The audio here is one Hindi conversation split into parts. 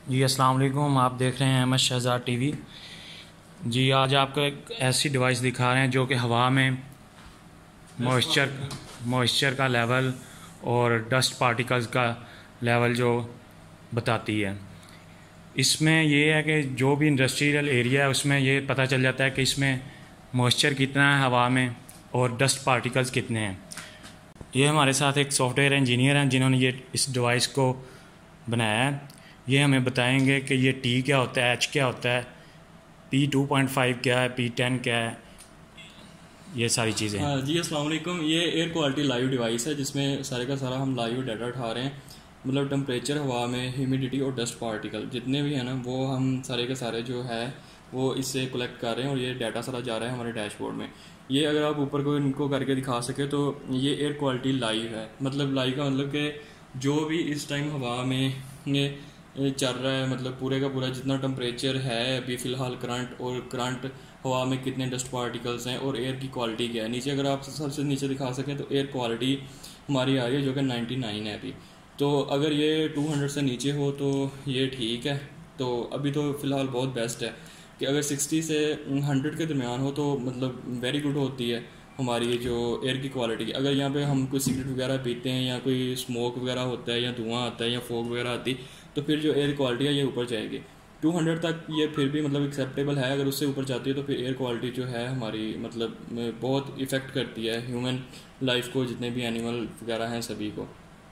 जी अस्सलाम वालेकुम। आप देख रहे हैं अहमद शहजाद टीवी। जी आज आपको एक ऐसी डिवाइस दिखा रहे हैं जो कि हवा में मॉइस्चर का लेवल और डस्ट पार्टिकल्स का लेवल जो बताती है। इसमें ये है कि जो भी इंडस्ट्रियल एरिया है उसमें ये पता चल जाता है कि इसमें मॉइस्चर कितना है हवा में और डस्ट पार्टिकल्स कितने हैं। ये हमारे साथ एक सॉफ्टवेयर इंजीनियर हैं जिन्होंने ये इस डिवाइस को बनाया है। ये हमें बताएंगे कि ये टी क्या होता है, एच क्या होता है, P2.5 क्या है, P10 क्या है, ये सारी चीज़ें। जी अस्सलाम वालेकुम। ये एयर क्वालिटी लाइव डिवाइस है जिसमें सारे का सारा हम लाइव डाटा उठा रहे हैं। मतलब टेम्परेचर, हवा में ह्यूमिडिटी और डस्ट पार्टिकल जितने भी हैं ना, वो हम सारे के सारे जो है वो इससे कलेक्ट कर रहे हैं और ये डाटा सारा जा रहा है हमारे डैशबोर्ड में। ये अगर आप ऊपर को इनको करके दिखा सके तो ये एयर क्वालिटी लाइव है। मतलब लाइव का मतलब कि जो भी इस टाइम हवा में ये चल रहा है, मतलब पूरे का पूरा जितना टेम्परेचर है अभी फ़िलहाल करंट हवा में कितने डस्ट पार्टिकल्स हैं और एयर की क्वालिटी क्या है। नीचे अगर आप सबसे नीचे दिखा सकें तो एयर क्वालिटी हमारी आ रही है जो कि 99 है अभी। तो अगर ये 200 से नीचे हो तो ये ठीक है। तो अभी तो फ़िलहाल बहुत बेस्ट है कि अगर 60 से 100 के दरमियान हो तो मतलब वेरी गुड होती है हमारी जो एयर की क्वालिटी। अगर यहाँ पे हम कोई सिगरेट वगैरह पीते हैं या कोई स्मोक वगैरह होता है या धुआं आता है या फॉग वगैरह आती तो फिर जो एयर क्वालिटी है ये ऊपर जाएगी। 200 तक ये फिर भी मतलब एक्सेप्टेबल है। अगर उससे ऊपर जाती है तो फिर एयर क्वालिटी जो है हमारी मतलब बहुत इफ़ेक्ट करती है ह्यूमन लाइफ को, जितने भी एनिमल वगैरह हैं सभी को।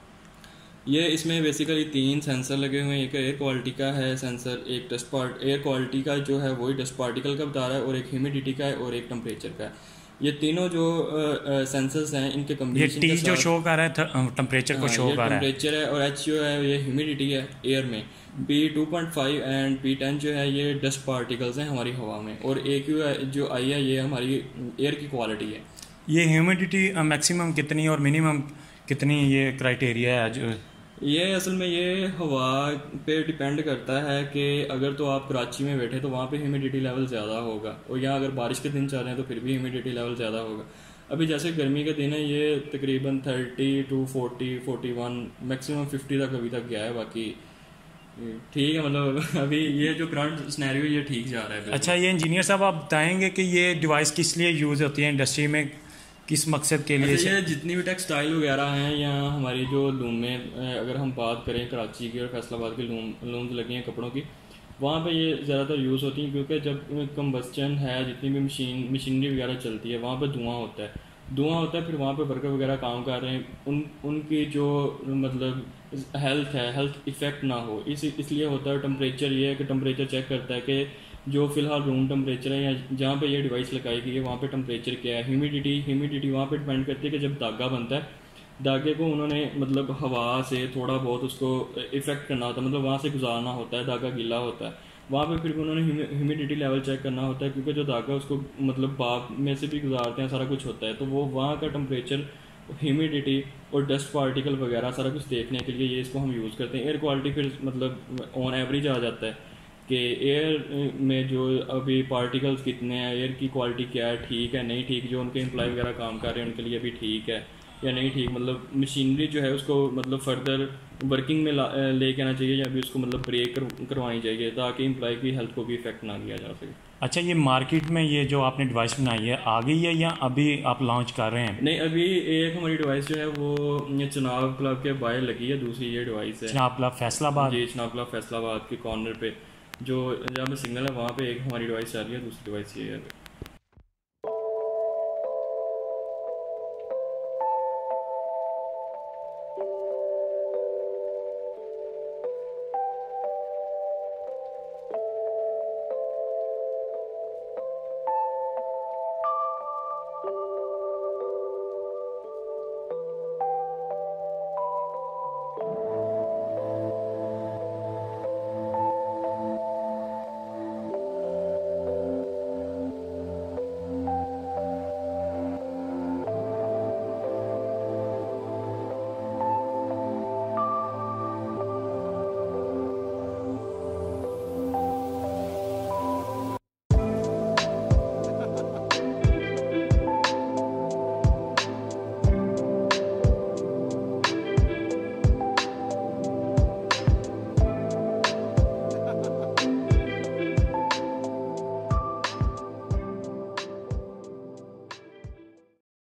ये इसमें बेसिकली 3 सेंसर लगे हुए हैं। एक एयर क्वालिटी का है सेंसर, एक एयर क्वालिटी का जो है वही डस्ट पार्टिकल का बता रहा है और एक ह्यूमिडिटी का है और एक टेम्परेचर का है। ये तीनों जो सेंसर्स हैं इनके कम्बिनेशन ये टी जो शो कर रहा है टेम्परेचर को शो कर रहा है, टेम्परेचर है, और एच जो है ये ह्यूमिडिटी है एयर में। P2.5 एंड P10 जो है ये डस्ट पार्टिकल्स हैं हमारी हवा में, और AQ जो आई है ये हमारी एयर की क्वालिटी है। ये ह्यूमिडिटी मैक्सिमम कितनी और मिनिमम कितनी, ये क्राइटेरिया है जो ये असल में ये हवा पे डिपेंड करता है कि अगर तो आप कराची में बैठे तो वहाँ पे ह्यूमिडिटी लेवल ज़्यादा होगा, और यहाँ अगर बारिश के दिन चल रहे हैं तो फिर भी ह्यूमिडिटी लेवल ज़्यादा होगा। अभी जैसे गर्मी के दिन है ये तकरीबन 30 to 40, 41 मैक्सिमम 50 तक अभी तक गया है। बाकी ठीक है, मतलब अभी ये जो करंट सिनेरियो ये ठीक जा रहा है। अच्छा, ये इंजीनियर साहब आप बताएंगे कि ये डिवाइस किस लिए यूज़ होती है इंडस्ट्री में, किस मकसद के लिए? ये जितनी भी टेक्सटाइल वगैरह हैं या हमारी जो लूमें, अगर हम बात करें कराची की और फैसलाबाद की लूम्स लगी हैं कपड़ों की, वहाँ पे ये ज़्यादातर यूज़ होती हैं क्योंकि जब कम्बस्चन है, जितनी भी मशीनरी वगैरह चलती है वहाँ पे धुआं होता है। फिर वहाँ पे वर्कर वगैरह काम कर रहे हैं, उनकी जो मतलब हेल्थ इफ़ेक्ट ना हो, इसलिए होता है। टेम्परेचर ये है कि टेम्परेचर चेक करता है कि जो फिलहाल रूम टेम्परेचर है या जहाँ पे ये डिवाइस लगाई गई है वहाँ पे टेम्परेचर क्या है। ह्यूमिडिटी वहाँ पे डिपेंड करती है कि जब धागा बनता है, धागे को उन्होंने मतलब हवा से थोड़ा बहुत उसको इफेक्ट करना होता है, मतलब वहाँ से गुजारना होता है, धागा गीला होता है। वहाँ पे फिर भी उन्होंने ह्यूमिडिटी लेवल चेक करना होता है क्योंकि जो धागा उसको मतलब भाप में से भी गुजारते हैं, सारा कुछ होता है। तो वो वहाँ का टेम्परेचर, ह्यूमिडिटी और डस्ट पार्टिकल वगैरह सारा कुछ देखने के लिए ये इसको हम यूज़ करते हैं। एयर क्वालिटी फिर मतलब ऑन एवरेज आ जाता है कि एयर में जो अभी पार्टिकल्स कितने हैं, एयर की क्वालिटी क्या है, ठीक है नहीं ठीक, जो उनके एम्प्लॉय वगैरह काम कर रहे हैं उनके लिए भी ठीक है या नहीं ठीक। मतलब मशीनरी जो है उसको मतलब फर्दर वर्किंग में लेके आना चाहिए या अभी उसको मतलब ब्रेक करवानी चाहिए ताकि एम्प्लॉय की हेल्थ को भी इफेक्ट ना किया जा सके। अच्छा, ये मार्केट में ये जो आपने डिवाइस बनाई है आ गई है या अभी आप लॉन्च कर रहे हैं? नहीं, अभी एक हमारी डिवाइस जो है वो ये चनाब क्लब के बाहर लगी है, दूसरी ये डिवाइस है चनाब क्लब फैसलाबाद। जी, चनाब क्लब फैसलाबाद के कॉर्नर पे जो जहाँ पे सिग्नल है वहाँ पे एक हमारी डिवाइस आ रही है, दूसरी डिवाइस ये है।